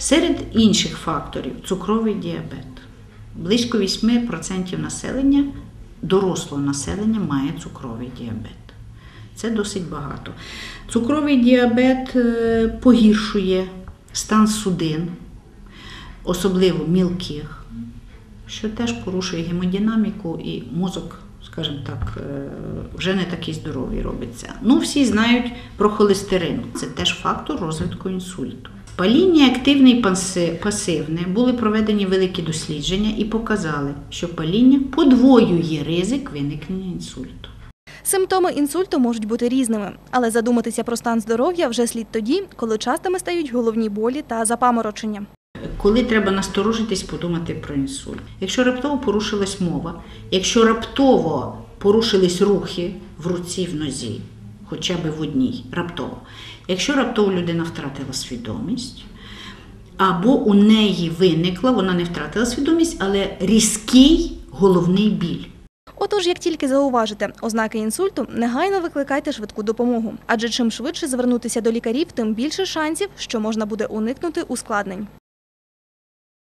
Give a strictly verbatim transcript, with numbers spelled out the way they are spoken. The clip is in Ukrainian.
Серед інших факторів – цукровий діабет. Близько вісім відсотків населення, дорослого населення має цукровий діабет. Це досить багато. Цукровий діабет погіршує стан судин, особливо мілких, що теж порушує гемодинаміку і мозок, скажімо так, вже не такий здоровий робиться. Ну, всі знають про холестерин. Це теж фактор розвитку інсульту. Паління активне і пасивне. Були проведені великі дослідження і показали, що паління подвоює ризик виникнення інсульту. Симптоми інсульту можуть бути різними, але задуматися про стан здоров'я вже слід тоді, коли частими стають головні болі та запаморочення. Коли треба насторожитись, подумати про інсульт. Якщо раптово порушилась мова, якщо раптово порушились рухи в руці, в нозі, хоча б в одній, раптово. Якщо раптово людина втратила свідомість, або у неї виникла, вона не втратила свідомість, але різкий головний біль. Отож, як тільки зауважите ознаки інсульту, негайно викликайте швидку допомогу. Адже чим швидше звернутися до лікарів, тим більше шансів, що можна буде уникнути ускладнень.